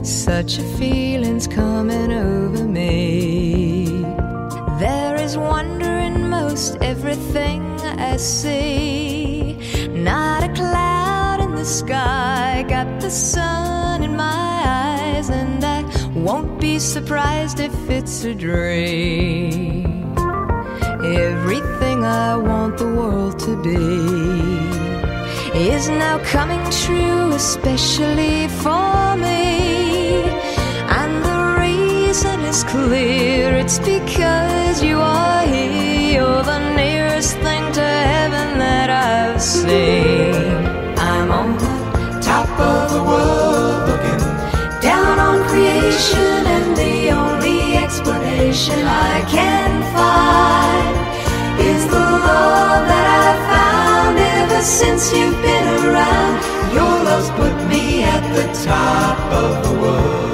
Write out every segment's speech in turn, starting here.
Such a feeling's coming over me. There is wonder in most everything I see. Not a cloud in the sky, got the sun in my eyes, and I won't be surprised if it's a dream. Everything I want the world to be is now coming true, especially for me. And the reason is clear, it's because you are here. You're the nearest thing to heaven that I've seen. I'm on the top of the world, looking down on creation, and the only explanation I can find is the love that I've found ever since you've been around. Your love's put me at the top of the world.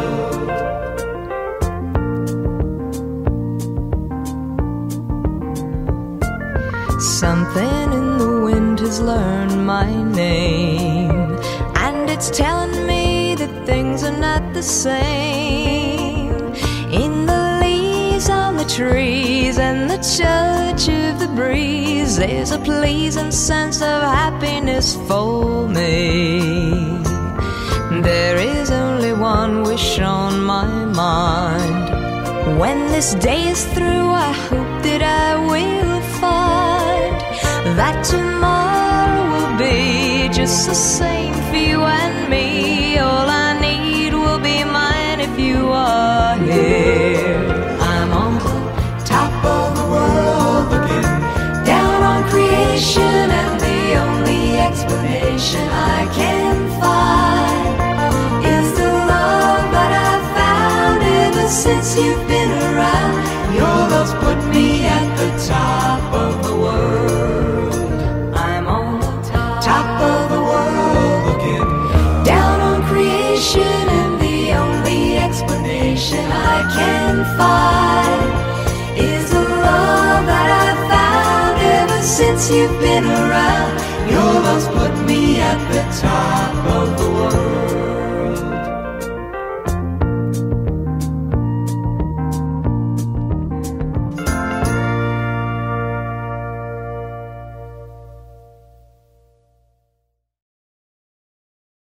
Something in the wind has learned my name, and it's telling me that things are not the same. In the leaves on the trees and the touch of the breeze, there's a pleasing sense of happiness for me. There is only one wish on my mind. When this day is through, I hope that I will find that tomorrow will be just the same